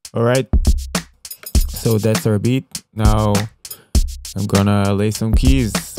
All right. So that's our beat. Now I'm gonna lay some keys.